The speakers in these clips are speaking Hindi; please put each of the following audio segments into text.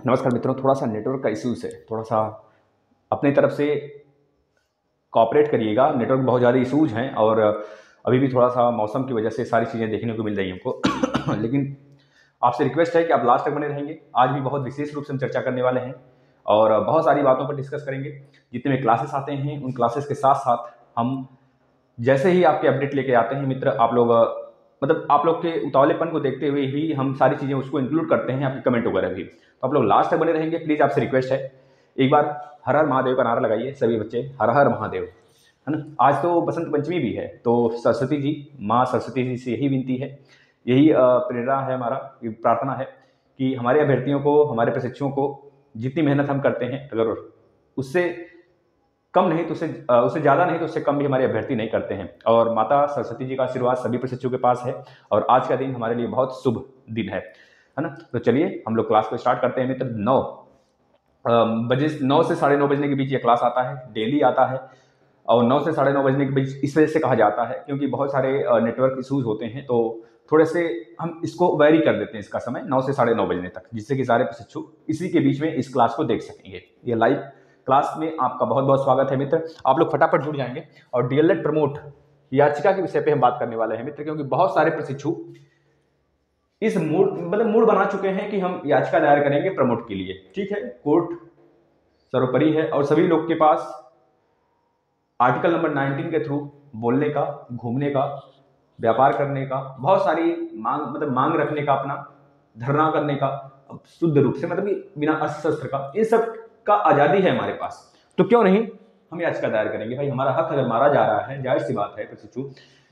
नमस्कार मित्रों, थोड़ा सा नेटवर्क का इश्यूज है। थोड़ा सा अपनी तरफ से कॉपरेट करिएगा। नेटवर्क बहुत ज़्यादा इश्यूज हैं और अभी भी थोड़ा सा मौसम की वजह से सारी चीज़ें देखने को मिल रही हैं हमको लेकिन आपसे रिक्वेस्ट है कि आप लास्ट तक बने रहेंगे। आज भी बहुत विशेष रूप से हम चर्चा करने वाले हैं और बहुत सारी बातों पर डिस्कस करेंगे। जितने भी क्लासेस आते हैं उन क्लासेस के साथ साथ हम जैसे ही आपके अपडेट लेके आते हैं मित्र, आप लोग मतलब आप लोग के उतावलेपन को देखते हुए ही हम सारी चीज़ें उसको इंक्लूड करते हैं, आपके कमेंट वगैरह भी। तो आप लोग लास्ट तक बने रहेंगे, प्लीज़ आपसे रिक्वेस्ट है। एक बार हर हर महादेव का नारा लगाइए सभी बच्चे, हर हर महादेव, है ना। आज तो बसंत पंचमी भी है, तो सरस्वती जी, माँ सरस्वती जी से यही विनती है, यही प्रेरणा है, हमारा प्रार्थना है कि हमारे अभ्यर्थियों को, हमारे प्रशिक्षुओं को जितनी मेहनत हम करते हैं, अगर उससे कम नहीं तो उससे ज़्यादा नहीं तो उससे कम भी हमारे अभ्यर्थी नहीं करते हैं। और माता सरस्वती जी का आशीर्वाद सभी प्रशिक्षुओं के पास है और आज का दिन हमारे लिए बहुत शुभ दिन है ना। तो चलिए हम लोग क्लास को स्टार्ट करते हैं मित्र। 9 से 9:30 बजने के बीच ये क्लास आता है, डेली आता है। और 9 से 9:30 बजने के बीच इस वजह से कहा जाता है क्योंकि बहुत सारे नेटवर्क इशूज़ होते हैं, तो थोड़े से हम इसको वेरी कर देते हैं इसका समय 9 से 9:30 बजने तक, जिससे कि सारे प्रशिक्षु इसी के बीच में इस क्लास को देख सकेंगे। ये लाइव क्लास में आपका बहुत बहुत स्वागत है मित्र। आप लोग फटाफट जुड़ जाएंगे और डीएलएड प्रमोट याचिका के विषय पे हम बात करने वाले हैं मित्र, क्योंकि बहुत सारे प्रशिक्षु इस मूड बना चुके हैं कि हम याचिका दायर करेंगे प्रमोट के लिए। ठीक है, कोर्ट सर्वोपरि है और सभी लोग के पास आर्टिकल नंबर 19 के थ्रू बोलने का, घूमने का, व्यापार करने का, बहुत सारी मांग रखने का, अपना धरना करने का, शुद्ध रूप से मतलब कि बिना अस्त्र शस्त्र का, इन सब का आज़ादी है हमारे पास। तो क्यों नहीं हम याचिका दायर करेंगे भाई। हमारा हक अगर मारा जा रहा है, जाहिर सी बात है प्रशिक्षु,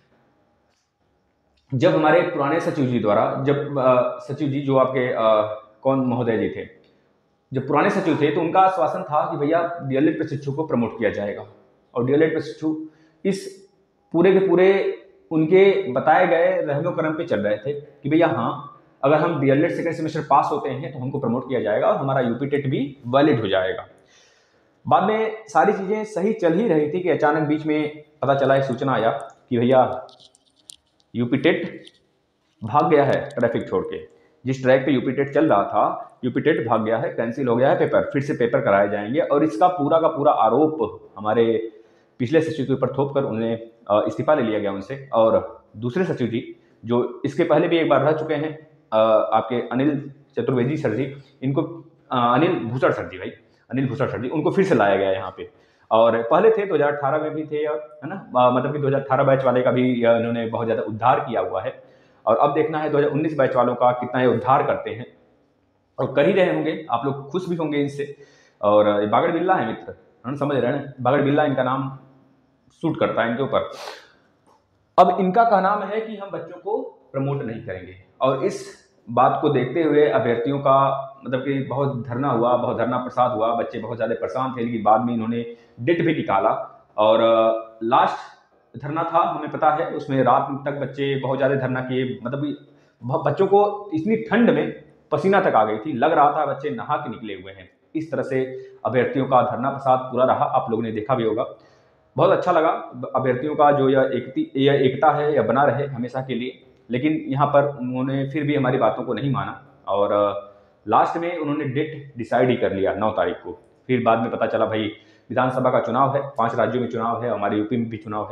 जब हमारे पुराने सचिव जी द्वारा, जब सचिव जी जो आपके कौन महोदय जी थे, जब पुराने सचिव थे, तो उनका आश्वासन था कि भैया डीएलएड प्रशिक्षु को प्रमोट किया जाएगा। और डीएलएड प्रशिक्षु इस पूरे के पूरे उनके बताए गए रहमो करम पे चल रहे थे कि भैया हाँ, अगर हम डीएलएड सेकंड सेमेस्टर पास होते हैं तो हमको प्रमोट किया जाएगा और हमारा यूपी टेट भी वैलिड हो जाएगा। बाद में सारी चीज़ें सही चल ही रही थी कि अचानक बीच में पता चला, एक सूचना आया कि भैया यूपी टेट भाग गया है ट्रैफिक छोड़ के। जिस ट्रैक पे यूपी टेट चल रहा था, यूपी टेट भाग गया है, कैंसिल हो गया है पेपर, फिर से पेपर कराए जाएंगे। और इसका पूरा का पूरा आरोप हमारे पिछले सचिव के ऊपर थोप कर उन्हें इस्तीफा ले लिया गया उनसे। और दूसरे सचिव जी जो इसके पहले भी एक बार रह चुके हैं, आपके अनिल चतुर्वेदी सर जी, इनको अनिल भूषण सर जी, भाई अनिल भूषण सर जी, उनको फिर से लाया गया यहाँ पे। और पहले थे 2018 में भी थे, है ना, मतलब कि 2018 बैच वाले का भी इन्होंने बहुत ज़्यादा उद्धार किया हुआ है। और अब देखना है 2019 बैच वालों का कितना ये उद्धार करते हैं, और कर ही रहे होंगे, आप लोग खुश भी होंगे इनसे। और ये बागड़ बिल्ला है मित्र, हम समझ रहे हैं, बागड़ बिल्ला इनका नाम सूट करता है इनके ऊपर। अब इनका कहना है कि हम बच्चों को प्रमोट नहीं करेंगे, और इस बात को देखते हुए अभ्यर्थियों का मतलब कि बहुत धरना हुआ, बहुत धरना प्रसाद हुआ, बच्चे बहुत ज़्यादा परेशान थे। लेकिन बाद में इन्होंने डेट भी निकाला और लास्ट धरना था, हमें पता है, उसमें रात तक बच्चे बहुत ज़्यादा धरना किए। मतलब कि बच्चों को इतनी ठंड में पसीना तक आ गई थी, लग रहा था बच्चे नहा के निकले हुए हैं। इस तरह से अभ्यर्थियों का धरना प्रसाद पूरा रहा, आप लोगों ने देखा भी होगा। बहुत अच्छा लगा अभ्यर्थियों का जो यह एकता है यह बना रहे हमेशा के लिए। लेकिन यहाँ पर उन्होंने फिर भी हमारी बातों को नहीं माना और लास्ट में उन्होंने डेट डिसाइड ही कर लिया 9 तारीख को। फिर बाद में पता चला भाई विधानसभा का चुनाव है, 5 राज्यों में चुनाव है, हमारे यूपी में भी चुनाव है।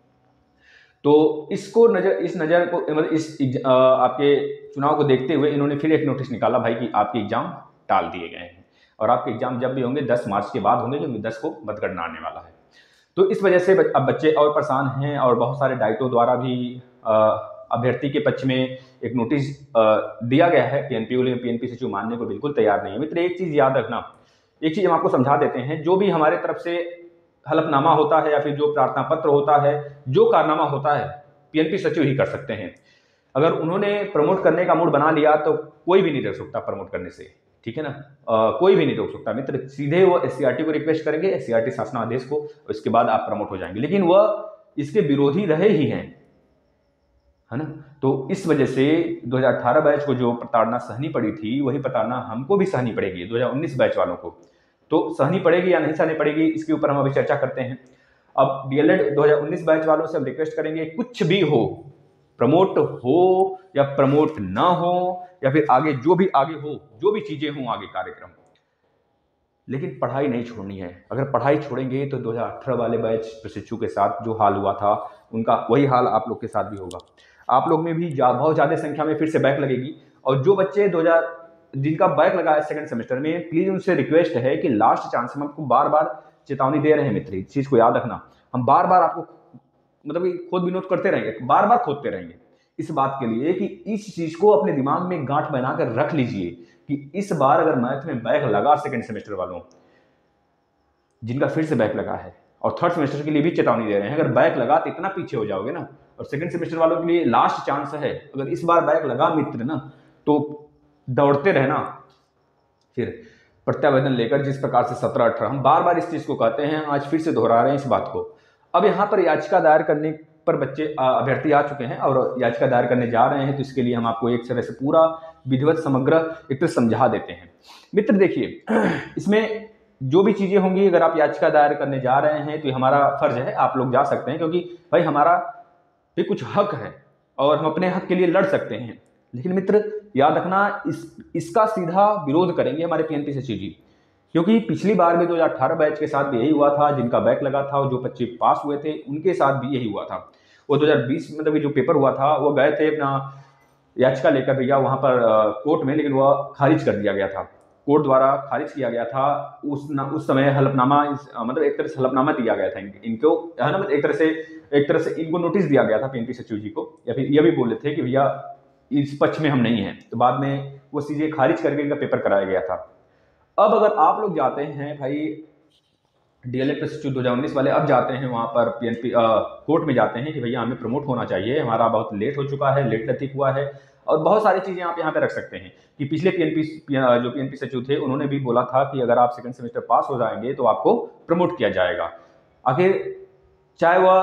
तो इसको इस नज़र को मतलब इस आपके चुनाव को देखते हुए इन्होंने फिर एक नोटिस निकाला भाई कि आपके एग्जाम टाल दिए गए हैं और आपके एग्जाम जब भी होंगे 10 मार्च के बाद होंगे, जो 10 को मतगणना आने वाला है। तो इस वजह से अब बच्चे और परेशान हैं और बहुत सारे डाइटों द्वारा भी अभ्यर्थी के पक्ष में एक नोटिस दिया गया है। पीएनपी सचिव मानने को बिल्कुल तैयार नहीं है मित्र। एक चीज़ याद रखना, एक चीज़ हम आपको समझा देते हैं, जो भी हमारे तरफ से हलफनामा होता है या फिर जो प्रार्थना पत्र होता है, जो कारनामा होता है, पीएनपी सचिव ही कर सकते हैं। अगर उन्होंने प्रमोट करने का मूड बना लिया तो कोई भी नहीं रोक सकता प्रमोट करने से, ठीक है ना। कोई भी नहीं रोक सकता मित्र। सीधे वो एससीईआरटी को रिक्वेस्ट करेंगे, एससीईआरटी शासनादेश को, उसके बाद आप प्रमोट हो जाएंगे। लेकिन वह इसके विरोधी रहे ही हैं, है ना। तो इस वजह से 2018 बैच को जो प्रताड़ना सहनी पड़ी थी, वही प्रताड़ना हमको भी सहनी पड़ेगी 2019 बैच वालों को। तो सहनी पड़ेगी या नहीं सहनी पड़ेगी, इसके ऊपर हम अभी चर्चा करते हैं। अब डीएलएड 2019 बैच वालों से हम रिक्वेस्ट करेंगे, कुछ भी हो, प्रमोट हो या प्रमोट ना हो या फिर आगे जो भी चीजें हों आगे कार्यक्रम, लेकिन पढ़ाई नहीं छोड़नी है। अगर पढ़ाई छोड़ेंगे तो 2018 वाले बैच प्रशिक्षु के साथ जो हाल हुआ था उनका वही हाल आप लोग के साथ भी होगा। आप लोग में भी बहुत ज़्यादा संख्या में फिर से बैक लगेगी। और जो बच्चे जिनका बैक लगा है सेकंड सेमेस्टर में, प्लीज़ उनसे रिक्वेस्ट है कि लास्ट चांस, हम आपको बार बार चेतावनी दे रहे हैं मित्र, इस चीज़ को याद रखना। हम बार बार आपको मतलब खुद भी नोट करते रहेंगे, बार बार खोदते रहेंगे इस बात के लिए कि इस चीज़ को अपने दिमाग में गांठ बनाकर रख लीजिए कि इस बार अगर मैथ में बैक लगा सेकंड सेमेस्टर वालों, जिनका फिर से बैक लगा है, और थर्ड सेमेस्टर के लिए भी चेतावनी दे रहे हैं, अगर बैक लगा तो इतना पीछे हो जाओगे ना। और सेकंड सेमेस्टर वालों के लिए लास्ट चांस है, अगर इस बार बैक लगा मित्र ना तो दौड़ते रहना फिर प्रत्यावेदन लेकर, जिस प्रकार से 17-18 हम बार बार इस चीज को कहते हैं, आज फिर से दोहरा रहे हैं इस बात को। अब यहाँ पर याचिका दायर करने पर बच्चे अभ्यर्थी आ चुके हैं और याचिका दायर करने जा रहे हैं, तो इसके लिए हम आपको एक तरह से पूरा विधिवत समग्र एक तरह समझा देते हैं। मित्र देखिए, इसमें जो भी चीजें होंगी, अगर आप याचिका दायर करने जा रहे हैं तो हमारा फर्ज है, आप लोग जा सकते हैं, क्योंकि भाई हमारा भी कुछ हक है और हम अपने हक के लिए लड़ सकते हैं। लेकिन मित्र याद रखना, इसका सीधा विरोध करेंगे हमारे पीएनपी सचिव जी, क्योंकि पिछली बार भी 2018 बैच के साथ भी यही हुआ था, जिनका बैक लगा था और जो बच्चे पास हुए थे उनके साथ भी यही हुआ था। वो 2020 मतलब जो पेपर हुआ था वो गए थे अपना याचिका लेकर भैया वहां पर कोर्ट में, लेकिन वह खारिज कर दिया गया था, कोर्ट द्वारा खारिज किया गया था। उस समय हलफनामा मतलब एक तरह से हलफनामा दिया गया था इनको, है ना, एक तरह से इनको नोटिस दिया गया था पीएनपी सचिव जी को, या फिर यह भी बोले थे कि भैया इस पक्ष में हम नहीं हैं। तो बाद में वो चीजें खारिज करके इनका पेपर कराया गया था। अब अगर आप लोग जाते हैं भाई डीएलएड प्रशिक्षु 2019 वाले, अब जाते हैं वहां पर पीएनपी कोर्ट में जाते हैं कि भैया हमें प्रमोट होना चाहिए, हमारा बहुत लेट हो चुका है, लेट लतीफ हुआ है, और बहुत सारी चीजें आप यहाँ पे रख सकते हैं कि पिछले जो पीएनपी सचिव थे उन्होंने भी बोला था कि अगर आप सेकंड सेमेस्टर पास हो जाएंगे तो आपको प्रमोट किया जाएगा। आखिर चाहे वह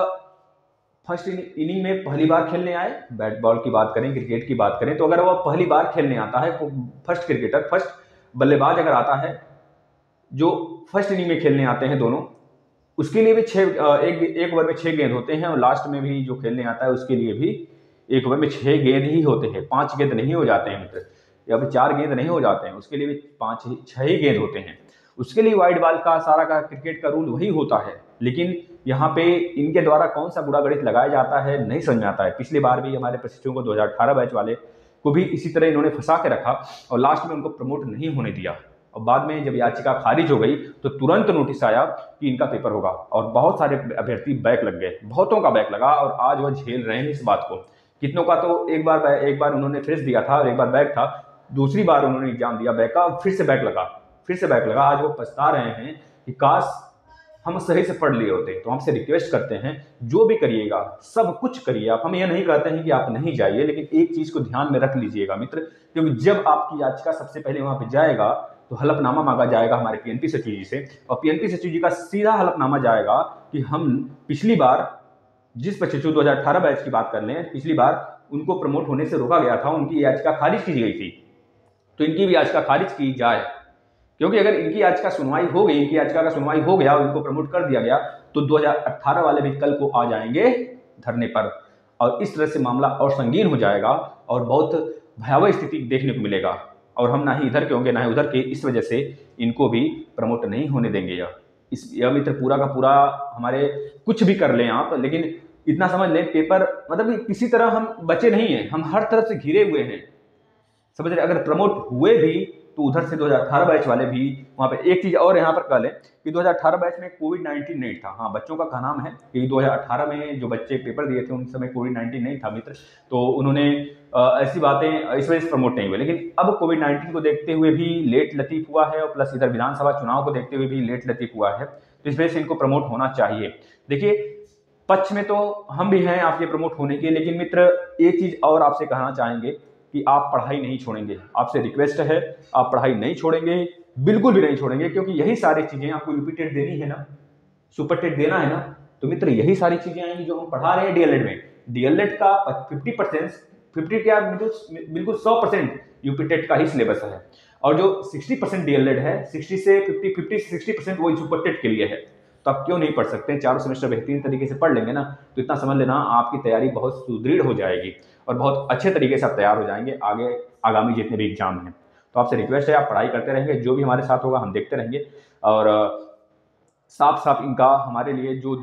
फर्स्ट इनिंग में पहली बार खेलने आए, बैट बॉल की बात करें, क्रिकेट की बात करें, तो अगर वह पहली बार खेलने आता है, फर्स्ट क्रिकेटर, फर्स्ट बल्लेबाज अगर आता है, जो फर्स्ट इनिंग में खेलने आते हैं दोनों, उसके लिए भी एक ओवर में 6 गेंद होते हैं, और लास्ट में भी जो खेलने आता है उसके लिए भी एक ओवर में 6 गेंद ही होते हैं, 5 गेंद नहीं हो जाते हैं मित्र, या फिर 4 गेंद नहीं हो जाते हैं, उसके लिए भी 6 ही गेंद होते हैं। उसके लिए वाइड बॉल का सारा का क्रिकेट का रूल वही होता है। लेकिन यहाँ पे इनके द्वारा कौन सा बुरा गणित लगाया जाता है नहीं समझ में आता है। पिछली बार भी हमारे प्रशिक्षुओं को 2018 बैच वाले को भी इसी तरह इन्होंने फंसा के रखा और लास्ट में उनको प्रमोट नहीं होने दिया, और बाद में जब याचिका खारिज हो गई तो तुरंत नोटिस आया कि इनका पेपर होगा, और बहुत सारे अभ्यर्थी बैक लग गए, बहुतों का बैक लगा, और आज वह झेल रहे हैं इस बात को। कितनों का तो एक बार उन्होंने फेस दिया था और एक बार बैक था, दूसरी बार उन्होंने एग्जाम दिया बैक का, फिर से बैक लगा। आज वो पछता रहे हैं कि काश हम सही से पढ़ लिए होते। तो हमसे रिक्वेस्ट करते हैं, जो भी करिएगा सब कुछ करिए आप, हम ये नहीं कहते हैं कि आप नहीं जाइए, लेकिन एक चीज को ध्यान में रख लीजिएगा मित्र, क्योंकि जब आपकी याचिका सबसे पहले वहां पे जाएगा तो हलफनामा मांगा जाएगा हमारे पीएनपी सचिव जी से, और पीएनपी सचिव जी का सीधा हलफनामा जाएगा कि हम पिछली बार जिस प्रशिक्षु 2018 बैच की बात कर लें, पिछली बार उनको प्रमोट होने से रोका गया था, उनकी याचिका खारिज की गई थी, तो इनकी भी याचिका खारिज की जाए, क्योंकि अगर इनकी याचिका सुनवाई हो गई, इनकी याचिका का सुनवाई हो गया और इनको प्रमोट कर दिया गया, तो 2018 वाले भी कल को आ जाएंगे धरने पर, और इस तरह से मामला और संगीन हो जाएगा और बहुत भयावह स्थिति देखने को मिलेगा, और हम ना ही इधर के होंगे ना ही उधर के, इस वजह से इनको भी प्रमोट नहीं होने देंगे। यह मित्र पूरा का पूरा हमारे, कुछ भी कर लें आप, लेकिन इतना समझ लें, पेपर मतलब किसी तरह हम बचे नहीं हैं, हम हर तरफ से घिरे हुए हैं, समझ रहे। अगर प्रमोट हुए भी तो उधर से 2018 बैच वाले भी वहाँ पे, एक चीज और यहाँ पर कह लें कि 2018 बैच में कोविड-19 नहीं था। हाँ, बच्चों का नाम है कि 2018 में जो बच्चे पेपर दिए थे उन समय कोविड-19 नहीं था मित्र, तो उन्होंने ऐसी बातें इस वजह से प्रमोट नहीं हुए। लेकिन अब कोविड-19 को देखते हुए भी लेट लतीफ हुआ है, और प्लस इधर विधानसभा चुनाव को देखते हुए भी लेट लतीफ हुआ है, तो इस वजह से इनको प्रमोट होना चाहिए। देखिए, पक्ष में तो हम भी हैं आपके प्रमोट होने के, लेकिन मित्र एक चीज और आपसे कहना चाहेंगे कि आप पढ़ाई नहीं छोड़ेंगे, आपसे रिक्वेस्ट है, आप पढ़ाई नहीं छोड़ेंगे, बिल्कुल भी नहीं छोड़ेंगे, क्योंकि यही सारी चीजें आपको यूपी देनी है ना, सुपर टेट देना है ना, तो मित्र यही सारी चीजें आएंगी जो हम पढ़ा रहे हैं डीएलएड में। डीएलएड का 50% क्या बिल्कुल 100% यूपी टेट का ही सिलेबस है, और जो 60% डीएलएड है, 60 से 50 से 60% वो सुपर टेट के लिए है। तो आप क्यों नहीं पढ़ सकते हैं? चारों सेमेस्टर बेहतरीन तरीके से पढ़ लेंगे ना, तो इतना समझ लेना आपकी तैयारी बहुत सुदृढ़ हो जाएगी और बहुत अच्छे तरीके से आप तैयार हो जाएंगे आगे आगामी जितने भी एग्जाम हैं। तो आपसे रिक्वेस्ट है, आप पढ़ाई करते रहेंगे, जो भी हमारे साथ होगा हम देखते रहेंगे। और साफ साफ इनका हमारे लिए जो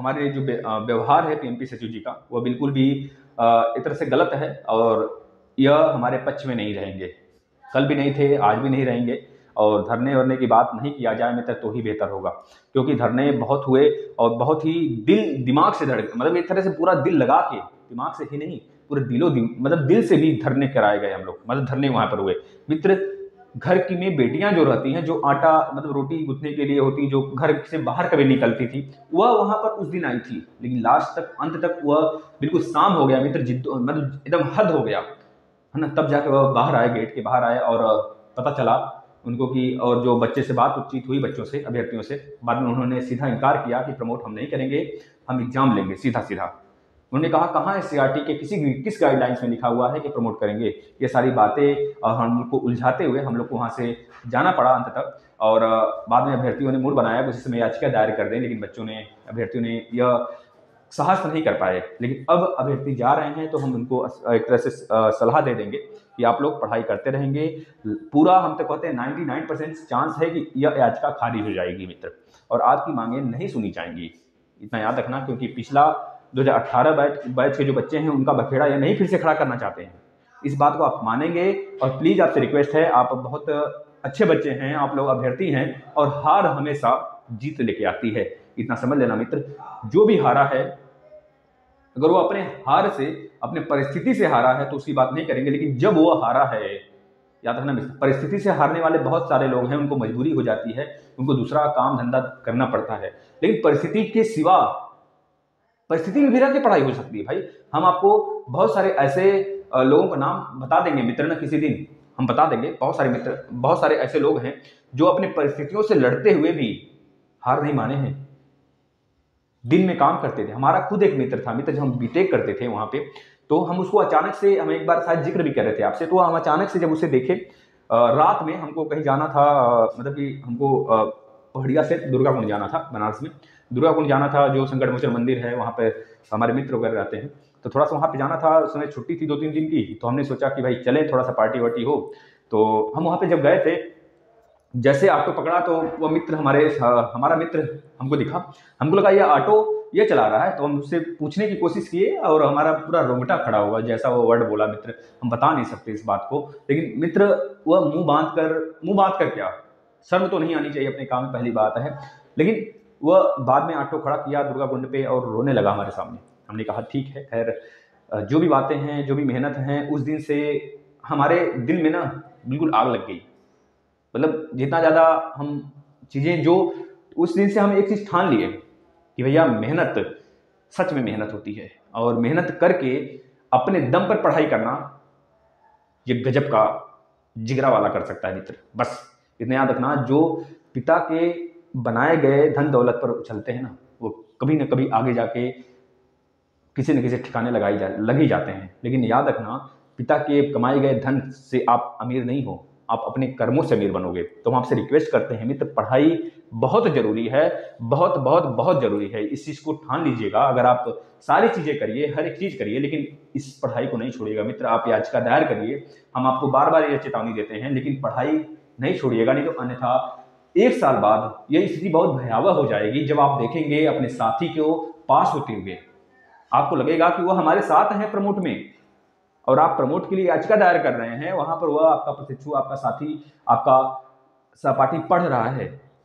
व्यवहार है पीएमपी सचिव जी का, वह बिल्कुल भी एक तरह से गलत है और यह हमारे पक्ष में नहीं रहेंगे। कल भी नहीं थे, आज भी नहीं रहेंगे। और धरने वरने की बात नहीं किया जाए मित्र तो ही बेहतर होगा, क्योंकि धरने बहुत हुए और बहुत ही दिमाग से धड़के, मतलब एक तरह से पूरा दिल लगा के, दिमाग से ही नहीं पूरे मतलब दिल से भी धरने कराए गए हम लोग, मतलब धरने वहां पर हुए मित्र। घर की में बेटियां जो रहती हैं, जो आटा मतलब रोटी गूंथने के लिए होती, जो घर से बाहर कभी निकलती थी, वह वहां पर उस दिन आई थी, लेकिन लास्ट तक अंत तक वह बिल्कुल शाम हो गया मित्र, मतलब एकदम हद हो गया है ना, तब जाके वह बाहर आए, गेट के बाहर आए और पता चला उनको कि, और जो बच्चे से बातचीत हुई बच्चों से, अभ्यर्थियों से, बाद में उन्होंने सीधा इनकार किया कि प्रमोट हम नहीं करेंगे, हम एग्जाम लेंगे सीधा सीधा। उन्होंने कहा कहाँ है सीआरटी के किस गाइडलाइंस में लिखा हुआ है कि प्रमोट करेंगे? ये सारी बातें और हम लोग को उलझाते हुए हम लोग को वहाँ से जाना पड़ा अंत तक। और बाद में अभ्यर्थियों ने मूड बनाया उसी समय याचिका दायर कर दें, लेकिन अभ्यर्थियों ने यह साहस नहीं कर पाए। लेकिन अब अभ्यर्थी जा रहे हैं तो हम उनको एक तरह से सलाह दे देंगे कि आप लोग पढ़ाई करते रहेंगे, पूरा हम तो कहते हैं 99% चांस है कि यह याचिका खारिज हो जाएगी मित्र, और आपकी मांगें नहीं सुनी जाएंगी। इतना याद रखना, क्योंकि पिछला 2018 बैच के जो बच्चे हैं उनका बखेड़ा ये नहीं फिर से खड़ा करना चाहते हैं। इस बात को आप मानेंगे, और प्लीज आपसे रिक्वेस्ट है, आप बहुत अच्छे बच्चे हैं, आप लोग अभ्यर्थी हैं, और हार हमेशा जीत लेके आती है, इतना समझ लेना मित्र। जो भी हारा है, अगर वो अपने हार से, अपने परिस्थिति से हारा है तो उसकी बात नहीं करेंगे, लेकिन जब वो हारा है, याद रखना मित्र, परिस्थिति से हारने वाले बहुत सारे लोग हैं, उनको मजबूरी हो जाती है, उनको दूसरा काम धंधा करना पड़ता है, लेकिन परिस्थिति के सिवा परिस्थिति में भी रह के पढ़ाई हो सकती है भाई। हम आपको बहुत सारे ऐसे लोगों का नाम बता देंगे मित्र ना, किसी दिन हम बता देंगे, बहुत सारे ऐसे लोग हैं जो अपने परिस्थितियों से लड़ते हुए भी हार नहीं माने हैं, दिन में काम करते थे। हमारा खुद एक मित्र था मित्र, जब हम बीटेक करते थे वहां पे, तो हम उसको अचानक से, हम एक बार शायद जिक्र भी कर रहे थे आपसे, तो हम अचानक से जब उसे देखे, रात में हमको कहीं जाना था, मतलब कि हमको पहाड़िया से दुर्गा कुंड जाना था, बनारस में दुर्गा कुंड जाना था, जो संकट मोचन मंदिर है, वहाँ पे हमारे मित्र वगैरह रहते हैं, तो थोड़ा सा वहाँ पे जाना था। उस समय छुट्टी थी 2-3 दिन की, तो हमने सोचा कि भाई चले, थोड़ा सा पार्टी वार्टी हो। तो हम वहाँ पे जब गए थे, जैसे ऑटो पकड़ा तो वो मित्र हमारा मित्र हमको दिखा, हमको लगा ये ऑटो ये चला रहा है, तो हम उससे पूछने की कोशिश किए और हमारा पूरा रोंगटा खड़ा हुआ, जैसा वो वर्ड बोला मित्र, हम बता नहीं सकते इस बात को, लेकिन मित्र वह मुंह बांध कर क्या, शर्म तो नहीं आनी चाहिए अपने काम में, पहली बात है। लेकिन वह बाद में ऑटो खड़ा किया दुर्गा कुंड पे और रोने लगा हमारे सामने। हमने कहा ठीक है, खैर जो भी बातें हैं, जो भी मेहनत है, उस दिन से हमारे दिल में ना बिल्कुल आग लग गई। मतलब जितना ज़्यादा हम चीज़ें, जो उस दिन से हम एक चीज़ ठान लिए कि भैया मेहनत, सच में मेहनत होती है, और मेहनत करके अपने दम पर पढ़ाई करना ये गजब का जिगरा वाला कर सकता है मित्र। बस इतना याद रखना, जो पिता के बनाए गए धन दौलत पर उछलते हैं ना, वो कभी ना कभी आगे जाके किसी न किसी ठिकाने लग ही जाते हैं। लेकिन याद रखना, पिता के कमाए गए धन से आप अमीर नहीं हो, आप अपने कर्मों से अमीर बनोगे। तो हम आपसे रिक्वेस्ट करते हैं मित्र, पढ़ाई बहुत जरूरी है, बहुत बहुत बहुत जरूरी है, इस चीज़ को ठान लीजिएगा। अगर आप सारी चीज़ें करिए, हर एक चीज़ करिए, लेकिन इस पढ़ाई को नहीं छोड़िएगा मित्र। आप याचिका दायर करिए, हम आपको बार बार ये चेतावनी देते हैं, लेकिन पढ़ाई नहीं छोड़िएगा, नहीं तो अन्यथा 1 साल बाद ये स्थिति बहुत भयावह हो जाएगी। जब आप देखेंगे अपने साथी को पास होते हुए, आपको लगेगा कि वो हमारे साथ हैं प्रमोट में, और आप प्रमोट के लिए याचिका दायर कर रहे हैं, वहां पर वह आपका प्रशिक्षु, आपका साथी, आपका सहपाठी पढ़ रहा है,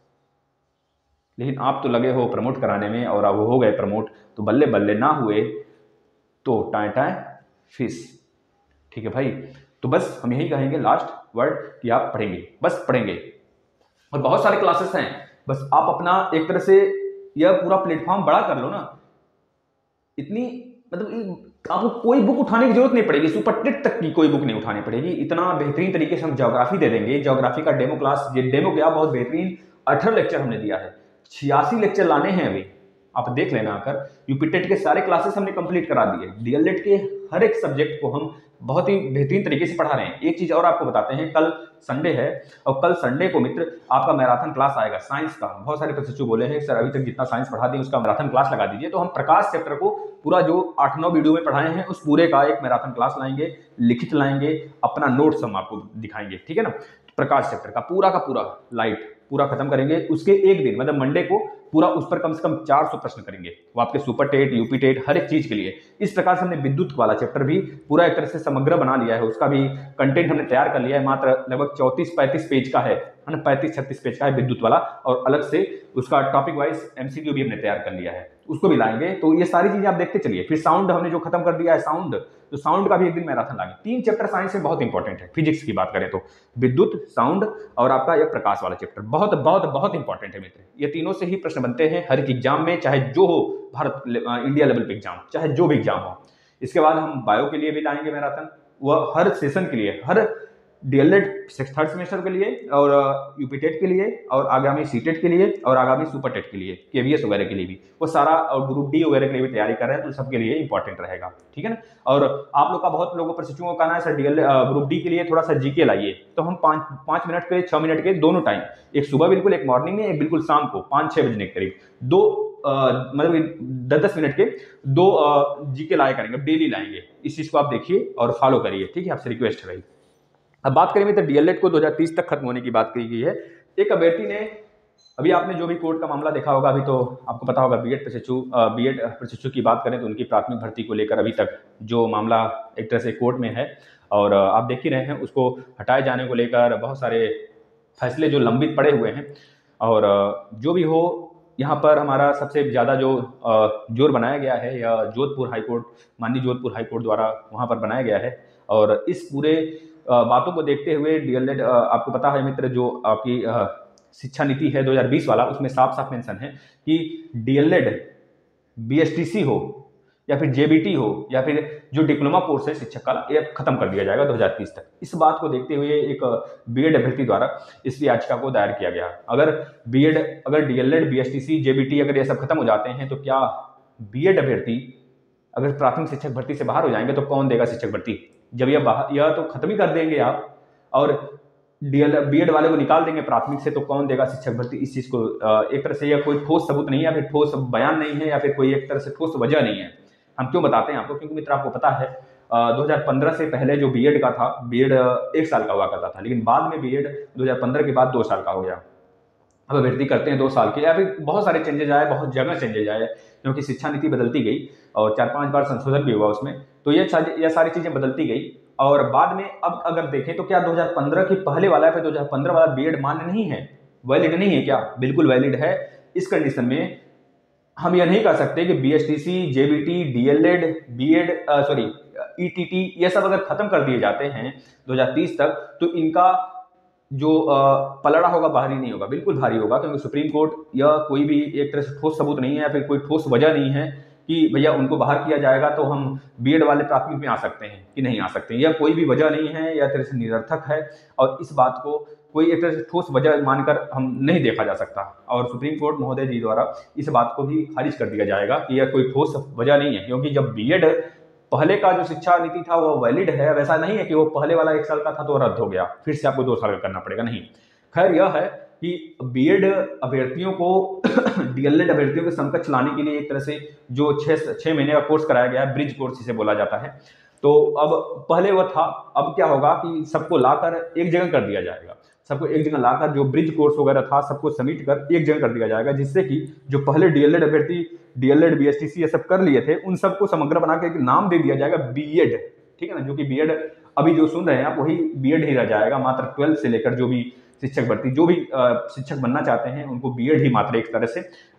लेकिन आप तो लगे हो प्रमोट कराने में, और अब हो गए प्रमोट, तो बल्ले बल्ले ना हुए तो टाए टाए फिस। ठीक है भाई, तो बस हम यही कहेंगे लास्ट वर्ड कि आप पढ़ेंगे, बस पढ़ेंगे, और बहुत सारे क्लासेस हैं, बस आप अपना एक तरह से यह पूरा प्लेटफॉर्म बड़ा कर लो ना। इतनी मतलब आपको कोई बुक उठाने की जरूरत नहीं पड़ेगी, सुपर टेट तक की कोई बुक नहीं उठानी पड़ेगी। इतना बेहतरीन तरीके से हम ज्योग्राफी दे देंगे, ज्योग्राफी का डेमो क्लास, ये डेमो क्या बहुत बेहतरीन 18 लेक्चर हमने दिया है, 86 लेक्चर लाने हैं अभी, आप देख लेना आकर। यूपी टेट के सारे क्लासेस हमने कंप्लीट करा दिए, डीएलएड के हर एक सब्जेक्ट को हम बहुत ही बेहतरीन तरीके से पढ़ा रहे हैं। एक चीज़ और आपको बताते हैं, कल संडे है और कल संडे को मित्र आपका मैराथन क्लास आएगा साइंस का। बहुत सारे प्रशिक्षु बोले हैं सर अभी तक जितना साइंस पढ़ा दिए उसका मैराथन क्लास लगा दीजिए, तो हम प्रकाश चैप्टर को पूरा जो 8-9 वीडियो में पढ़ाए हैं उस पूरे का एक मैराथन क्लास लाएंगे, लिखित लाएंगे, अपना नोट्स हम आपको दिखाएंगे, ठीक है ना। प्रकाश चैप्टर का पूरा लाइट पूरा खत्म करेंगे। उसके एक दिन मतलब मंडे को पूरा उस पर कम से कम 400 प्रश्न करेंगे, वो आपके सुपर टेट, यूपी टेट, हर एक चीज के लिए। इस प्रकार से हमने विद्युत वाला चैप्टर भी पूरा एक तरह से समग्र बना लिया है, उसका भी कंटेंट हमने तैयार कर लिया है। मात्र लगभग 34-35 पेज का है ना, 35-36 पेज का है विद्युत वाला, और अलग से उसका टॉपिक वाइज एमसीक्यू भी हमने तैयार कर लिया है, उसको भी लाएंगे। तो ये सारी चीजें आप देखते चलिए। फिर साउंड हमने जो खत्म कर दिया है साउंड, तो साउंड का भी एक दिन मैराथन लाएंगे। 3 चैप्टर साइंस में बहुत इंपॉर्टेंट है। फिजिक्स की बात करें तो विद्युत, साउंड और आपका यह प्रकाश वाला चैप्टर बहुत बहुत बहुत इंपॉर्टेंट है मित्र। ये तीनों से ही प्रश्न बनते हैं हर एक एग्जाम में, चाहे जो हो, भारत इंडिया लेवल पे एग्जाम, चाहे जो भी एग्जाम हो। इसके बाद हम बायो के लिए भी लाएंगे मैराथन, वह हर सेशन के लिए, हर डीएलएड 3rd सेमेस्टर के लिए और यूपी टेट के लिए और आगामी सीटेट के लिए और आगामी सुपर टेट के लिए, केवीएस वगैरह के लिए भी, वो सारा, और ग्रुप डी वगैरह के लिए भी तैयारी कर रहे हैं, तो सबके लिए इंपॉर्टेंट रहेगा, ठीक है ना। और आप लोग का बहुत लोगों प्रशिक्षुओं का कहना है सर ग्रुप डी के लिए थोड़ा सा जीके लाइए, तो हम 5 मिनट के 6 मिनट के दोनों टाइम, एक सुबह बिल्कुल, एक मॉर्निंग में, एक बिल्कुल शाम को 5-6 बजने के करीब, दो मतलब 10-10 मिनट के दो जीके लाया करेंगे, डेली लाएंगे। इस चीज को आप देखिए और फॉलो करिए, ठीक है, आपसे रिक्वेस्ट है भाई। अब बात करेंगे तो डीएलएड को 2030 तक खत्म होने की बात कही गई है। एक अभ्यर्थी ने, अभी आपने जो भी कोर्ट का मामला देखा होगा, अभी तो आपको पता होगा बीएड प्रशिक्षु की बात करें तो उनकी प्राथमिक भर्ती को लेकर अभी तक जो मामला एक तरह से कोर्ट में है, और आप देख ही रहे हैं उसको हटाए जाने को लेकर बहुत सारे फैसले जो लंबित पड़े हुए हैं। और जो भी हो, यहाँ पर हमारा सबसे ज़्यादा जो जोर बनाया गया है या जोधपुर हाईकोर्ट, माननीय जोधपुर हाईकोर्ट द्वारा वहाँ पर बनाया गया है। और इस पूरे बातों को देखते हुए डीएलएड, आपको पता है मित्र, जो आपकी शिक्षा नीति है 2020 वाला, उसमें साफ साफ मेंशन है कि डीएलएड बीएसटीसी हो या फिर जेबीटी हो या फिर जो डिप्लोमा कोर्स है शिक्षक का, ये खत्म कर दिया जाएगा 2030 तक। इस बात को देखते हुए एक बीएड अभ्यर्थी द्वारा इस याचिका को दायर किया गया। अगर डीएलएड, बीएसटीसी, जेबीटी अगर ये सब खत्म हो जाते हैं तो क्या बीएड अभ्यर्थी अगर प्राथमिक शिक्षक भर्ती से बाहर हो जाएंगे तो कौन देगा शिक्षक भर्ती? जब यह तो खत्म ही कर देंगे आप, और बीएड वाले को निकाल देंगे प्राथमिक से, तो कौन देगा शिक्षक भर्ती? इस चीज को एक तरह से यह कोई ठोस सबूत नहीं है, या फिर ठोस बयान नहीं है, या फिर कोई एक तरह से ठोस वजह नहीं है। हम क्यों बताते हैं आपको? क्योंकि मित्र आपको पता है 2015 से पहले जो बीएड का था, बीएड 1 साल का हुआ करता था, लेकिन बाद में बीएड 2015 के बाद 2 साल का हो गया। अब अभ्यर्थी करते हैं 2 साल के, या फिर बहुत सारे चेंजेज आए, बहुत जगह चेंजेज आए, क्योंकि शिक्षा नीति बदलती गई और 4-5 बार संशोधन भी हुआ उसमें, तो ये सारी चीजें बदलती गई। और बाद में अब अगर देखें तो क्या 2015 की पहले वाला है, फिर 2015 वाला बीएड मान्य नहीं है, वैलिड नहीं है क्या? बिल्कुल वैलिड है। इस कंडीशन में हम यह नहीं कह सकते कि BSTC, JBT, DElEd, BEd, ETT, ये सब अगर खत्म कर दिए जाते हैं 2030 तक, तो इनका जो पलड़ा होगा भारी नहीं होगा, बिल्कुल भारी होगा, क्योंकि सुप्रीम कोर्ट या कोई भी एक तरह से ठोस सबूत नहीं है, या फिर कोई ठोस वजह नहीं है कि भैया उनको बाहर किया जाएगा तो हम बीएड वाले प्राथमिक में आ सकते हैं कि नहीं आ सकते, या कोई भी वजह नहीं है, या तरह से निरर्थक है। और इस बात को कोई एक तरह से ठोस वजह मानकर हम नहीं देखा जा सकता, और सुप्रीम कोर्ट महोदय जी द्वारा इस बात को भी खारिज कर दिया जाएगा कि यह कोई ठोस वजह नहीं है। क्योंकि जब बीएड पहले का जो शिक्षा नीति था वो वैलिड है, वैसा नहीं है कि वो पहले वाला 1 साल का था तो रद्द हो गया, फिर से आपको 2 साल का करना पड़ेगा, नहीं। खैर यह है कि बीएड अभ्यर्थियों को डीएलएड अभ्यर्थियों के समकक्ष लाने के लिए एक तरह से जो 6 महीने का कोर्स कराया गया है, ब्रिज कोर्स जिसे बोला जाता है, तो अब पहले वह था, अब क्या होगा कि सबको लाकर एक जगह कर दिया जाएगा, सबको एक जगह लाकर जो ब्रिज कोर्स वगैरह था सबको समेट कर एक जगह कर दिया जाएगा, जिससे कि जो पहले डीएलएड अभ्यर्थी डीएलएड, बीएसटीसी ये सब कर लिए थे, उन सबको समग्र बना के एक नाम दे दिया जाएगा बीएड, ठीक है ना। जो कि बीएड अभी जो सुन रहे हैं आप, वही बीएड ही रह जाएगा। मात्र 12 से लेकर जो भी शिक्षक भर्ती, जो भी शिक्षक बनना चाहते हैं उनको बीएड ही मात्र एक तरह से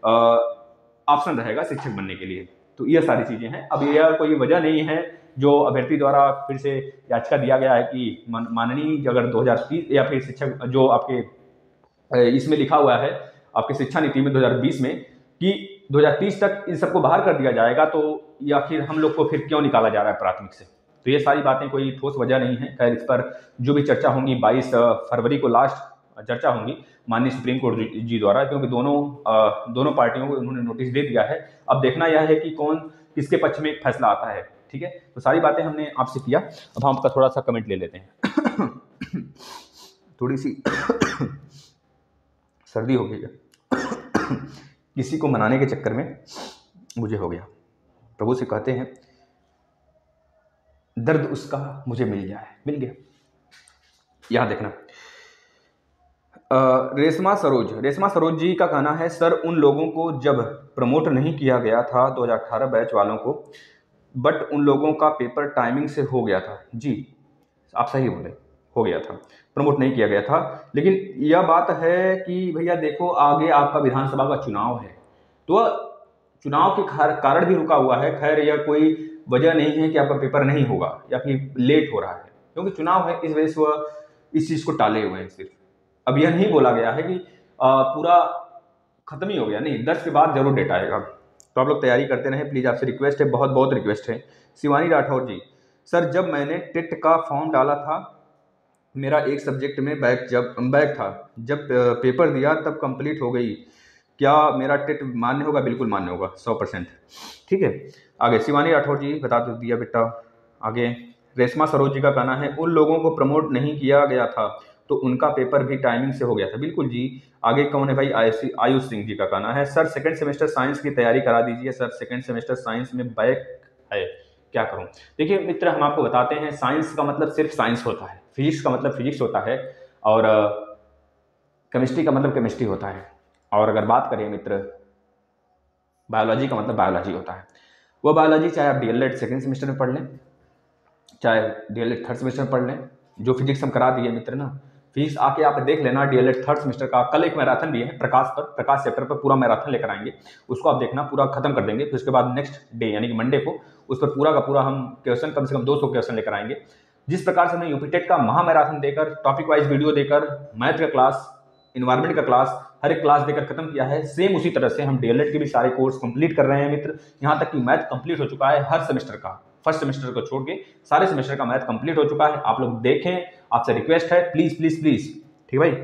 ऑप्शन रहेगा शिक्षक बनने के लिए। तो ये सारी चीजें हैं। अब यह कोई वजह नहीं है जो अभ्यर्थी द्वारा फिर से याचिका दिया गया है कि माननीय अगर 2030 या फिर शिक्षक जो आपके इसमें लिखा हुआ है आपके शिक्षा नीति में 2020 में कि 2030 तक इन सबको बाहर कर दिया जाएगा, तो या फिर हम लोग को फिर क्यों निकाला जा रहा है प्राथमिक से? तो ये सारी बातें कोई ठोस वजह नहीं है। खैर इस पर जो भी चर्चा होंगी 22 फरवरी को लास्ट चर्चा होंगी माननीय सुप्रीम कोर्ट जी द्वारा, क्योंकि दोनों पार्टियों को उन्होंने नोटिस दे दिया है। अब देखना यह है कि कौन किसके पक्ष में फैसला आता है। ठीक है। तो सारी बातें हमने आपसे किया, अब हम आपका थोड़ा सा कमेंट ले लेते हैं। थोड़ी सी सर्दी हो गई है, किसी को मनाने के चक्कर में मुझे हो गया। प्रभु से कहते हैं दर्द उसका मुझे मिल गया है, मिल गया। यहां देखना, रेशमा सरोज जी का कहना है, सर उन लोगों को जब प्रमोट नहीं किया गया था 2018 बैच वालों को, बट उन लोगों का पेपर टाइमिंग से हो गया था। जी आप सही बोले, हो गया था, प्रमोट नहीं किया गया था। लेकिन यह बात है कि भैया देखो, आगे आपका विधानसभा का चुनाव है, तो चुनाव के कारण भी रुका हुआ है। खैर यह कोई वजह नहीं है कि आपका पेपर नहीं होगा या फिर लेट हो रहा है, क्योंकि चुनाव है, इस वजह से वह इस चीज़ को टाले हुए हैं। सिर्फ अब यह नहीं बोला गया है कि पूरा खत्म ही हो गया, नहीं, 10 के बाद जरूर डेट आएगा। तो आप लोग तैयारी करते रहें प्लीज़, आपसे रिक्वेस्ट है, बहुत बहुत रिक्वेस्ट है। शिवानी राठौर जी, सर जब मैंने टेट का फॉर्म डाला था, मेरा एक सब्जेक्ट में बैक था, जब पेपर दिया तब कंप्लीट हो गई, क्या मेरा टेट मान्य होगा? बिल्कुल मान्य होगा, 100%। ठीक है, आगे शिवानी राठौर जी बता दिया बेटा। आगे रेशमा सरोज जी का कहना है, उन लोगों को प्रमोट नहीं किया गया था तो उनका पेपर भी टाइमिंग से हो गया था। बिल्कुल जी। आगे कौन है भाई? आयुष सिंह जी का कहना है, सर सेकंड सेमेस्टर साइंस की तैयारी करा दीजिए। सर सेकंड सेमेस्टर साइंस में बैक है, क्या करूं? देखिए मित्र, हम आपको बताते हैं, साइंस का मतलब सिर्फ साइंस होता है, फिजिक्स का मतलब फिजिक्स होता है, और केमिस्ट्री का मतलब केमिस्ट्री होता है, और अगर बात करें मित्र बायोलॉजी का मतलब बायोलॉजी होता है। वो बायोलॉजी चाहे आप डीएलएड सेकंड सेमेस्टर में पढ़ लें, चाहे डीएलएड थर्ड सेमेस्टर में पढ़ लें, जो फिजिक्स हम करा दिए मित्र ना, फिजिक्स आके आप देख लेना डीएलएड थर्ड सेमेस्टर का। कल एक मैराथन भी है प्रकाश चैप्टर पर, पूरा मैराथन लेकर आएंगे, उसको आप देखना, पूरा खत्म कर देंगे। फिर उसके बाद नेक्स्ट डे यानी कि मंडे को उस पर पूरा का पूरा हम क्वेश्चन, कम से कम 200 क्वेश्चन लेकर आएंगे। जिस प्रकार से हमने यूपी टेट का महा मैराथन देकर, टॉपिक वाइज वीडियो देकर, मैथ का क्लास, इन्वायरमेंट का क्लास, हर एक क्लास देकर खत्म किया है, सेम उसी तरह से हम डीएलएड के भी सारे कोर्स कंप्लीट कर रहे हैं मित्र। यहाँ तक कि मैथ कंप्लीट हो चुका है हर सेमेस्टर का, फर्स्ट सेमेस्टर को छोड़ के सारे सेमेस्टर का मैथ कंप्लीट हो चुका है। आप लोग देखें, आपसे रिक्वेस्ट है, प्लीज प्लीज प्लीज, ठीक भाई।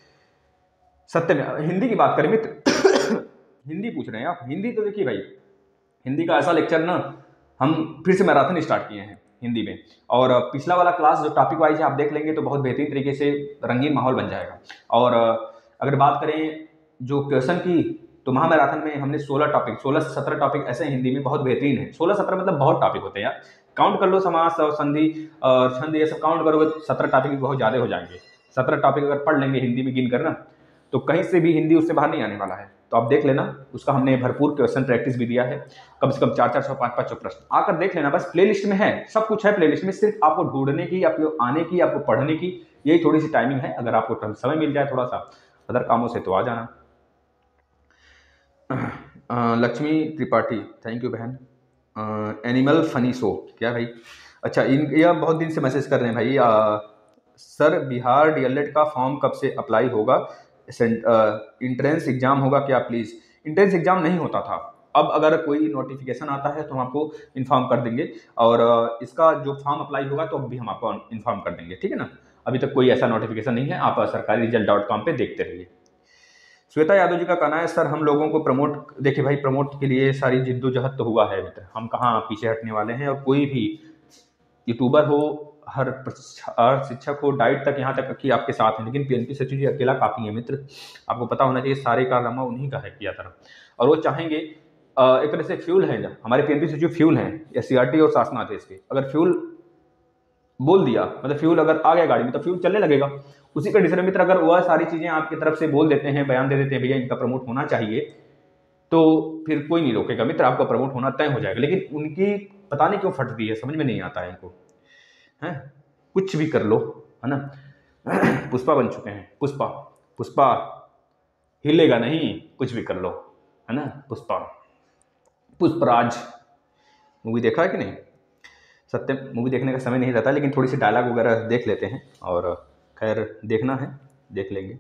सत्य में हिंदी की बात करें मित्र, हिंदी पूछ रहे हैं आप, हिंदी तो देखिए भाई, हिंदी का ऐसा लेक्चर ना हम फिर से मैराथन स्टार्ट किए हैं हिंदी में, और पिछला वाला क्लास जो टॉपिक वाइज है आप देख लेंगे तो बहुत बेहतरीन तरीके से रंगीन माहौल बन जाएगा। और अगर बात करें जो क्वेश्चन की, तो महा मैराथन में हमने 16 से 17 टॉपिक ऐसे हिंदी में बहुत बेहतरीन है। 16-17 मतलब बहुत टॉपिक होते हैं यार, काउंट कर लो, समास और संधि और छंद ये सब काउंट करोगे 17 टॉपिक भी बहुत ज़्यादा हो जाएंगे। 17 टॉपिक अगर पढ़ लेंगे हिंदी में गिन करना, तो कहीं से भी हिंदी उससे बाहर नहीं आने वाला है। तो आप देख लेना, उसका हमने भरपूर क्वेश्चन प्रैक्टिस भी दिया है, कम से कम 4-4, 5-5 प्रश्न आकर देख लेना। बस प्लेलिस्ट में है, सब कुछ है प्लेलिस्ट में, सिर्फ आपको ढूंढने की, आपको आने की, आपको पढ़ने की, यही थोड़ी सी टाइमिंग है। अगर आपको समय मिल जाए थोड़ा सा अदर कामों से तो आ जाना। लक्ष्मी त्रिपाठी, थैंक यू बहन। एनिमल फनी शो, क्या भाई? अच्छा, यह बहुत दिन से मैसेज कर रहे हैं भाई। सर बिहार डीएलएड का फॉर्म कब से अप्लाई होगा? इंट्रेंस एग्जाम होगा क्या प्लीज़? इंट्रेंस एग्जाम नहीं होता था, अब अगर कोई नोटिफिकेशन आता है तो हम आपको इन्फॉर्म कर देंगे, और इसका जो फॉर्म अप्लाई होगा तो अब भी हम आपको इन्फॉर्म कर देंगे, ठीक है ना। अभी तक कोई ऐसा नोटिफिकेशन नहीं है, आप sarkariresult.com पे देखते रहिए। श्वेता यादव जी का कहना है, सर हम लोगों को प्रमोट, देखिए भाई प्रमोट के लिए सारी जिद्दोजहद तो हुआ है मित्र, हम कहाँ पीछे हटने वाले हैं। और कोई भी यूट्यूबर हो, हर शिक्षक हो, डाइट तक, यहाँ तक कि आपके साथ हैं, लेकिन पीएनपी सचिव जी अकेला काफ़ी है मित्र। आपको पता होना चाहिए सारे कारनामा उन्हीं का है किया था, और वो चाहेंगे एक तरह से फ्यूल है, हमारे पीएनपी सचिव फ्यूल हैं, एससीईआरटी और शासनाथ है इसके। अगर फ्यूल बोल दिया, मतलब फ्यूल अगर आ गया गाड़ी में तो फ्यूल चलने लगेगा। उसी कंडीशन में मित्र अगर वह सारी चीज़ें आपकी तरफ से बोल देते हैं, बयान दे देते हैं, भैया इनका प्रमोट होना चाहिए, तो फिर कोई नहीं रोकेगा मित्र, आपका प्रमोट होना तय हो जाएगा। लेकिन उनकी पता नहीं क्यों फटती है, समझ में नहीं आता है इनको, है कुछ भी कर लो, है ना। पुष्पा बन चुके हैं, पुष्पा हिलेगा नहीं, कुछ भी कर लो, है ना। पुष्पराज मूवी देखा है कि नहीं? सत्य मूवी देखने का समय नहीं रहता, लेकिन थोड़ी सी डायलॉग वगैरह देख लेते हैं, और खैर देखना है देख लेंगे।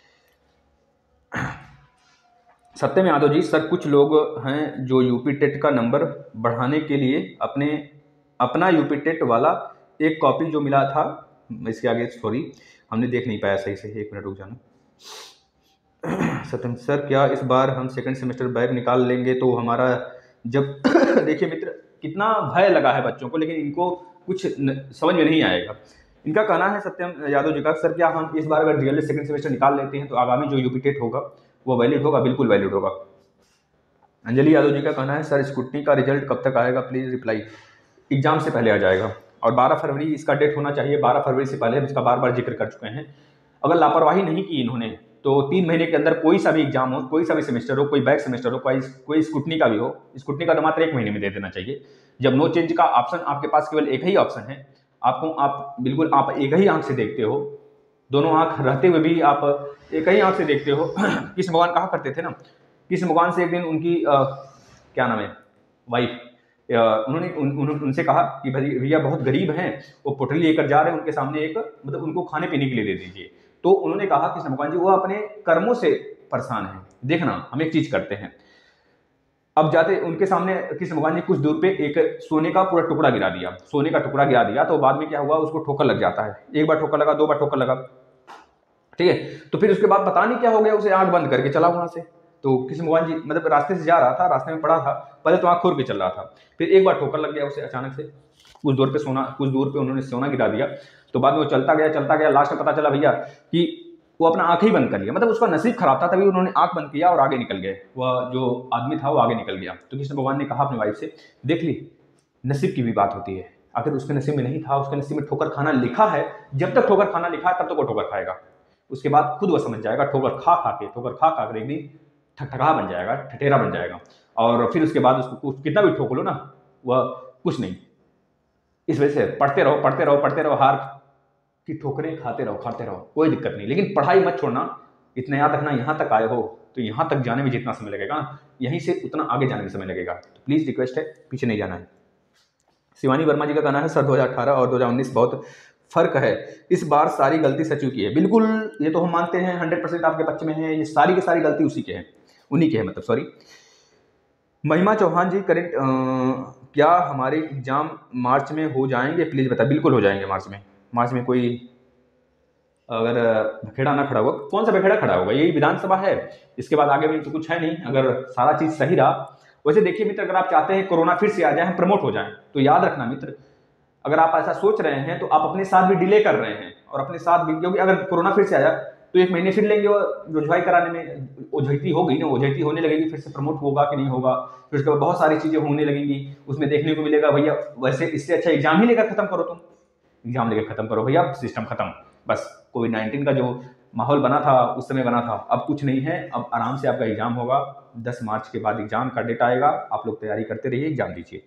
सत्यम यादव जी, सर कुछ लोग हैं जो यूपी टेट का नंबर बढ़ाने के लिए अपना यूपी टेट वाला एक कॉपी जो मिला था, इसके आगे सॉरी हमने देख नहीं पाया सही से, 1 मिनट रुक जाना। सत्यम सर, क्या इस बार हम सेकंड सेमेस्टर बैक निकाल लेंगे तो हमारा जब देखिए मित्र, कितना भय लगा है बच्चों को, लेकिन इनको कुछ समझ में नहीं आएगा। इनका कहना है सत्यम यादव जी का, सर क्या हम इस बार अगर डीएलएड सेकंड सेमेस्टर निकाल लेते हैं तो आगामी जो यूपी टेट होगा वो वैलिड होगा? बिल्कुल वैलिड होगा। अंजलि यादव जी का कहना है सर स्कूटनी का रिजल्ट कब तक आएगा, प्लीज़ रिप्लाई। एग्जाम से पहले आ जाएगा और 12 फरवरी इसका डेट होना चाहिए। 12 फरवरी से पहले हम इसका बार बार जिक्र कर चुके हैं। अगर लापरवाही नहीं की इन्होंने तो 3 महीने के अंदर कोई सा भी एग्जाम हो, कोई सा भी सेमेस्टर हो, कोई बैक सेमेस्टर हो, कोई स्कूटनी का भी हो, स्कूटनी का तो मात्र 1 महीने में दे देना चाहिए। जब नो चेंज का ऑप्शन आपके पास केवल एक ही ऑप्शन है, आप बिल्कुल आप एक ही आंख से देखते हो, दोनों आंख रहते हुए भी आप एक ही आंख से देखते हो। कृष्ण भगवान कहा करते थे ना, कृष्ण भगवान से एक दिन उनकी क्या नाम है वाइफ, उन्होंने उनसे कहा कि भैया बहुत गरीब हैं, वो पोटली लेकर जा रहे हैं, उनके सामने एक मतलब उनको खाने पीने के लिए दे दीजिए। तो उन्होंने कहा कि भगवान जी वो अपने कर्मों से परेशान है, देखना हम एक चीज करते हैं। अब जाते उनके सामने कृष्ण भगवान ने कुछ दूर पे एक सोने का पूरा टुकड़ा गिरा दिया, सोने का टुकड़ा गिरा दिया। तो बाद में क्या हुआ, उसको ठोकर लग जाता है। एक बार ठोकर लगा, 2 बार ठोकर लगा, ठीक है। तो फिर उसके बाद पता नहीं क्या हो गया, उसे आंख बंद करके चला वहां से। तो कृष्ण भगवान जी मतलब रास्ते से जा रहा था, रास्ते में पड़ा था, पहले तो आंख खोल के चल रहा था, फिर एक बार ठोकर लग गया उसे अचानक से, कुछ दूर पे उन्होंने सोना गिरा दिया। तो बाद में वो चलता गया, लास्ट में पता चला भैया कि वो अपना आंख ही बंद कर लिया, मतलब उसका नसीब खराब था, तभी उन्होंने आंख बंद किया और आगे निकल गए। वह जो आदमी था वो आगे निकल गया। तो कृष्ण भगवान ने कहा अपनी वाइफ से, देख ली नसीब की भी बात होती है, अगर उसके नसीब में नहीं था, उसके नसीब में ठोकर खाना लिखा है, जब तक ठोकर खाना लिखा है तब तक वो ठोकर खाएगा। उसके बाद खुद वह समझ जाएगा, ठोकर खा कर एक दिन ठकठका बन जाएगा, ठठेरा बन जाएगा, और फिर उसके बाद उसको कितना भी ठोक लो ना, वह कुछ नहीं। इस वजह से पढ़ते रहो, हार की ठोकरें खाते रहो, कोई दिक्कत नहीं, लेकिन पढ़ाई मत छोड़ना। इतना याद रखना, यहाँ तक आए हो तो यहाँ तक जाने में जितना समय लगेगा यहीं से उतना आगे जाने में समय लगेगा। तो प्लीज़ रिक्वेस्ट है, पीछे नहीं जाना है। शिवानी वर्मा जी का कहना है सर 2018 और 2019 बहुत फर्क है, इस बार सारी गलती सचिव की है। बिल्कुल, ये तो हम मानते हैं 100% आपके पक्ष में है, ये सारी की सारी गलती उन्हीं के है, मतलब सॉरी। महिमा चौहान जी करेक्ट, क्या हमारे एग्जाम मार्च में हो जाएंगे, प्लीज़ बताएं। बिल्कुल हो जाएंगे मार्च में कोई अगर बखेड़ा ना खड़ा होगा, कौन सा बखेड़ा खड़ा होगा, यही विधानसभा है, इसके बाद आगे भी तो कुछ है नहीं। अगर सारा चीज़ सही रहा, वैसे देखिए मित्र, अगर आप चाहते हैं कोरोना फिर से आ जाए, हम प्रमोट हो जाएं, तो याद रखना मित्र, अगर आप ऐसा सोच रहे हैं तो आप अपने साथ भी डिले कर रहे हैं, और अपने साथ भी, क्योंकि अगर कोरोना फिर से आया तो 1 महीने फिर लेंगे, और रुझाई कराने में ओझैती होगी ना, ओझैती होने लगेगी, फिर से प्रमोट होगा कि नहीं होगा, फिर उसके बाद बहुत सारी चीज़ें होने लगेंगी, उसमें देखने को मिलेगा भैया वैसे इससे अच्छा एग्जाम ही लेकर खत्म करो, तुम एग्जाम लेकर खत्म करो भैया, सिस्टम खत्म। बस कोविड-19 का जो माहौल बना था उस समय बना था, अब कुछ नहीं है, अब आराम से आपका एग्जाम होगा। 10 मार्च के बाद एग्जाम का डेट आएगा, आप लोग तैयारी करते रहिए, एग्जाम दीजिए।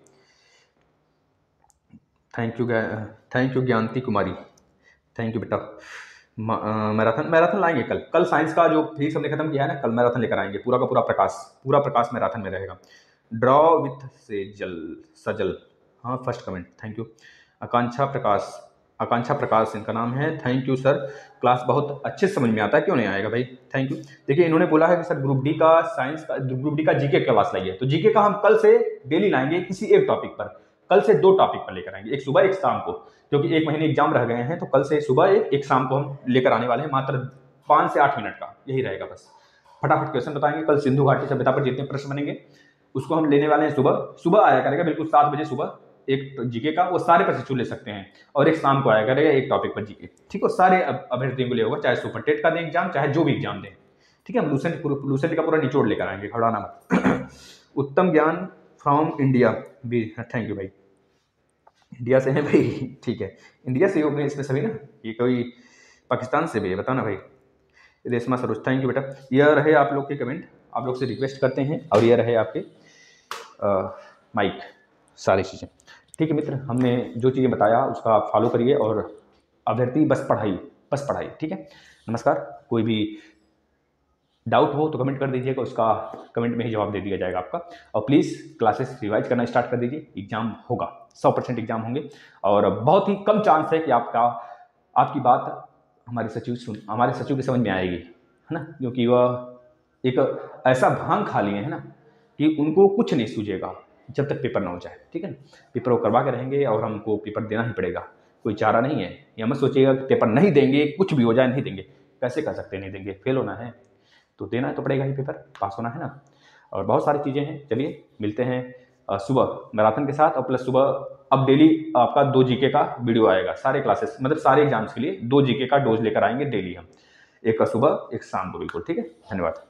Thank you Gyanti Kumari, thank you बेटा। मैराथन लाएंगे कल साइंस का जो फिजिक्स हमने खत्म किया है ना, कल मैराथन लेकर आएंगे, पूरा का पूरा प्रकाश मैराथन में रहेगा। ड्रॉ विथ सजल, हाँ first comment, thank you. Akanksha Prakash इनका नाम है, थैंक यू सर, क्लास बहुत अच्छे से समझ में आता है, क्यों नहीं आएगा भाई, थैंक यू। देखिए इन्होंने बोला है कि सर ग्रुप डी का जीके क्लास लाइए, तो जीके का हम कल से डेली लाएंगे किसी एक टॉपिक पर, कल से 2 टॉपिक पर लेकर आएंगे, एक सुबह एक शाम को, क्योंकि 1 महीने एग्जाम रह गए हैं, तो कल से सुबह एक शाम को हम लेकर आने वाले हैं, मात्र 5 से 8 मिनट का, यही रहेगा बस। फटाफट क्वेश्चन बताएंगे, कल सिंधु घाटी सभ्यता पर जितने प्रश्न बनेंगे उसको हम लेने वाले हैं, सुबह आया करेगा, बिल्कुल 7 बजे सुबह एक जीके का, वो सारे प्रश्न ले सकते हैं, और एक शाम को आया करेगा एक टॉपिक पर जीके, ठीक है। सारे अभ्यर्थियों को लिए होगा, चाहे सुपर टेट का दें एग्जाम, चाहे जो भी एग्जाम दें, ठीक है। हम लूसेंट का पूरा निचोड़ लेकर आएंगे, घबराना मत। उत्तम ज्ञान फ्रॉम इंडिया भी, थैंक यू भाई, इंडिया से है भाई, ठीक है, इंडिया से हो इसमें सभी ना, ये कोई पाकिस्तान से भी है, बताना भाई। रेशमा सरोज, थैंक यू बेटा। यह रहे आप लोग के कमेंट, आप लोग से रिक्वेस्ट करते हैं, और यह रहे आपके माइक, सारी चीज़ें, ठीक है मित्र। हमने जो चीज़ें बताया उसका आप फॉलो करिए, और अभ्यर्थी बस पढ़ाई, ठीक है। नमस्कार, कोई भी डाउट हो तो कमेंट कर दीजिएगा, उसका कमेंट में ही जवाब दे दिया जाएगा आपका, और प्लीज़ क्लासेस रिवाइज करना स्टार्ट कर दीजिए, एग्जाम होगा, 100% एग्जाम होंगे, और बहुत ही कम चांस है कि आपकी बात हमारे सचिव की समझ में आएगी, है ना, क्योंकि वह एक ऐसा भांग खा लिए हैं ना कि उनको कुछ नहीं सूझेगा जब तक पेपर ना हो जाए, ठीक है ना। पेपर वो करवा के रहेंगे, और हमको पेपर देना ही पड़ेगा, कोई चारा नहीं है। या मत सोचिएगा कि पेपर नहीं देंगे, कुछ भी हो जाए नहीं देंगे, कैसे कर सकते नहीं देंगे, फेल होना है तो देना तो पड़ेगा ही, पेपर पास होना है ना। और बहुत सारी चीज़ें हैं, चलिए मिलते हैं सुबह मैराथन के साथ, और प्लस सुबह अब डेली आपका 2 जीके का वीडियो आएगा। सारे क्लासेस मतलब सारे एग्जाम्स के लिए 2 जीके का डोज लेकर आएंगे डेली हम, एक का सुबह एक शाम को, बिल्कुल ठीक है। धन्यवाद।